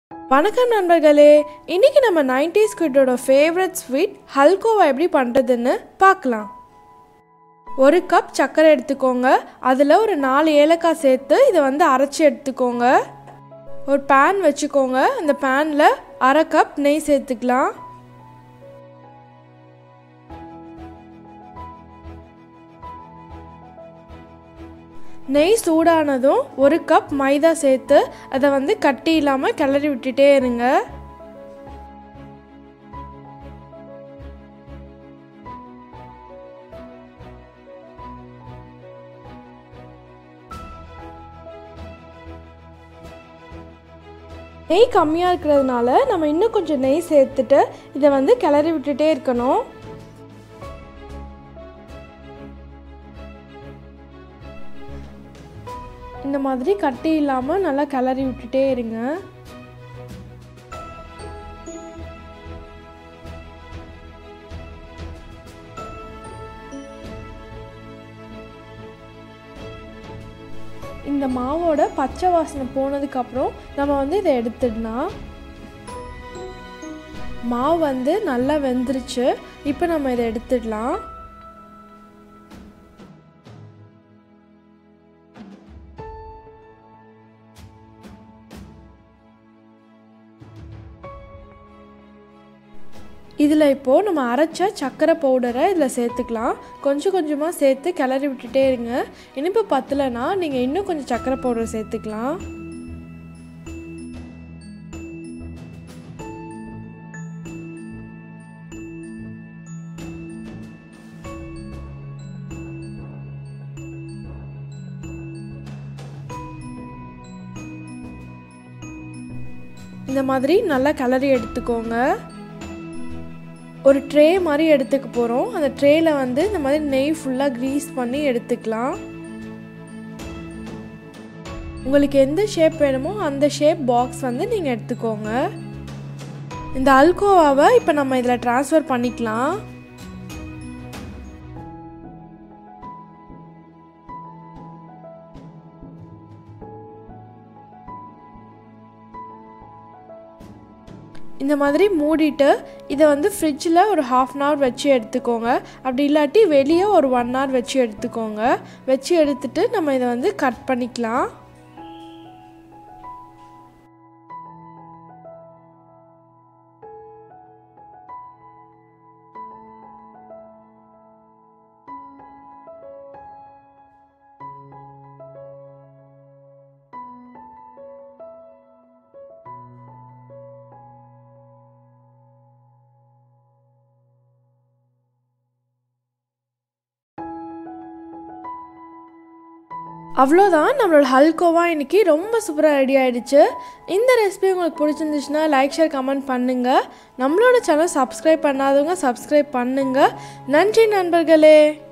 வணக்கம் நண்பர்களே, இன்னைக்கு நம்ம 90s கிட்டோட ஃபேவரட் ஸ்வீட் halkova எப்படி பண்றதுன்னு பார்க்கலாம். ஒரு கப் சக்கரை எடுத்துக்கோங்க. அதில் ஒரு 4 ஏலக்காய் சேர்த்து இதை அரைச்சி எடுத்துக்கோங்க. ஒரு பேன் வச்சுக்கோங்க. அந்த பேனில் அரை கப் நெய் சேர்த்துக்கலாம். நெய் சூடானதும் ஒரு கப் மைதா சேர்த்து அதை கட்டி இல்லாமல் கிளறி விட்டுட்டே இருங்க. நெய் கம்மியாக இருக்கிறதுனால நம்ம இன்னும் கொஞ்சம் நெய் சேர்த்துட்டு இதை கிளறி விட்டுட்டே இருக்கணும். இந்த மாதிரி கட்டி இல்லாமல் நல்லா கிளறி விட்டுட்டே இருங்க. இந்த மாவோட பச்சை வாசனை போனதுக்கப்புறம் நம்ம இதை எடுத்துடலாம். மாவு நல்லா வெந்துருச்சு. இப்போ நம்ம இதை எடுத்துடலாம். இதில் இப்போது நம்ம அரைச்ச சர்க்கரை பவுடரை இதில் சேர்த்துக்கலாம். கொஞ்சம் கொஞ்சமாக சேர்த்து கிளறி விட்டுட்டே இருங்க. இனிப்பு பத்தலைன்னா நீங்கள் இன்னும் கொஞ்சம் சர்க்கரை பவுடர் சேர்த்துக்கலாம். இந்த மாதிரி நல்லா கிளறி எடுத்துக்கோங்க. ஒரு ட்ரே மாதிரி எடுத்துக்க போகிறோம். அந்த ட்ரேயில் இந்த மாதிரி நெய் ஃபுல்லாக க்ரீஸ் பண்ணி எடுத்துக்கலாம். உங்களுக்கு எந்த ஷேப் வேணுமோ அந்த ஷேப் பாக்ஸ் நீங்கள் எடுத்துக்கோங்க. இந்த halkovaவை இப்போ நம்ம இதில் ட்ரான்ஸ்ஃபர் பண்ணிக்கலாம். இந்த மாதிரி மூடிட்டு இதை ஃப்ரிட்ஜில் ஒரு 1/2 hour வச்சு எடுத்துக்கோங்க. அப்படி இல்லாட்டி வெளியே ஒரு 1 hour வச்சு எடுத்துக்கோங்க. வச்சு எடுத்துட்டு நம்ம இதை கட் பண்ணிக்கலாம். அவ்வளோதான், நம்மளோட halkova இன்றைக்கி ரொம்ப சூப்பராக ரெடி ஆகிடுச்சு. இந்த ரெசிபி உங்களுக்கு பிடிச்சிருந்துச்சுன்னா லைக் ஷேர் கமெண்ட் பண்ணுங்கள். நம்மளோட சேனல் சப்ஸ்கிரைப் பண்ணாதவங்க சப்ஸ்கிரைப் பண்ணுங்கள். நன்றி நண்பர்களே.